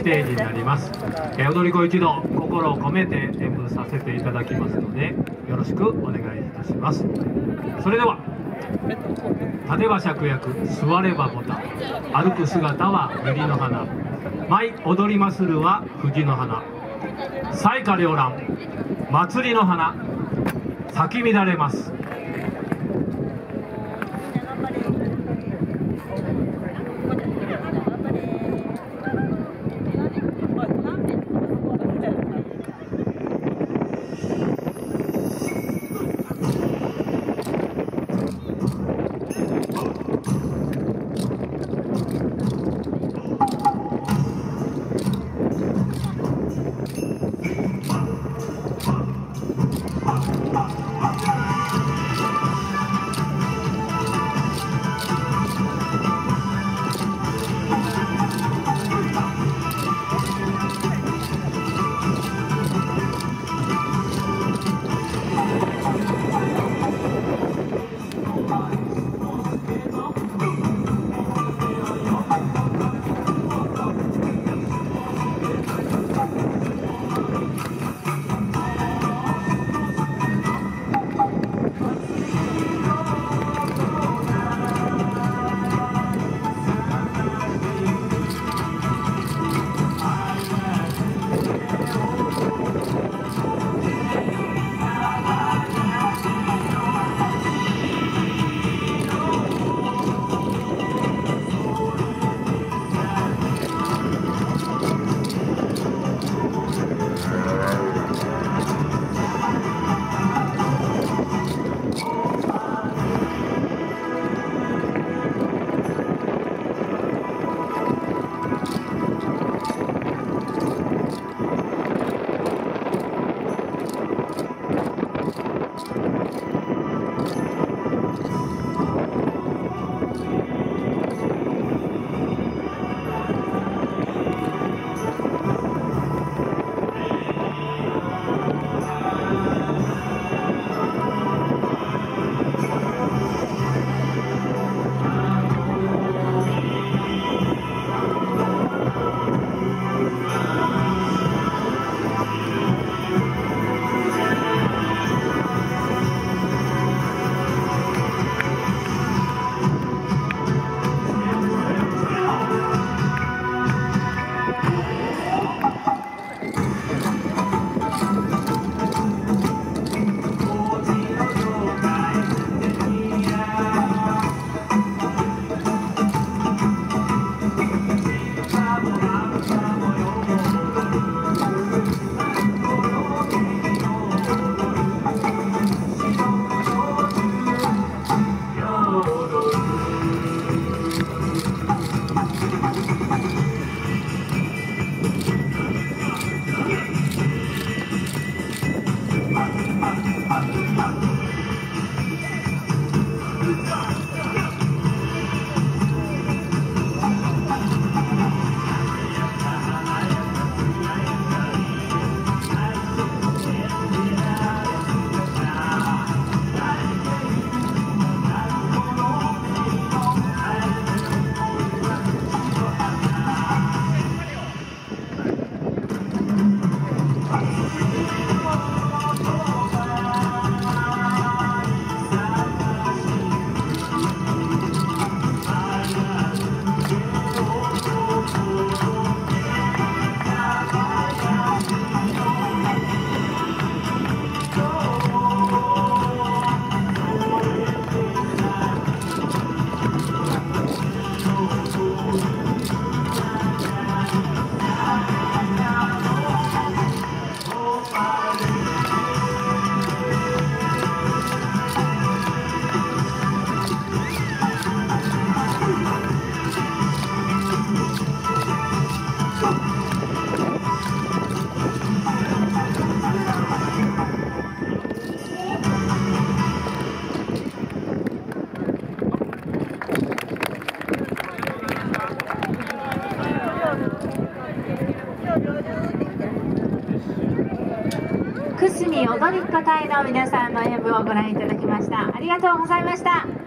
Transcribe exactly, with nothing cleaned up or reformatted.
ステージになります。えー、踊り子一同心を込めて演舞させていただきますのでよろしくお願いいたします。それでは立てば芍薬、座ればボタン、歩く姿は百合の花、舞踊りまするは藤の花、彩花繚乱祭りの花、咲き乱れます。 くすみ踊り子隊の皆さんの演舞をご覧いただきました。ありがとうございました。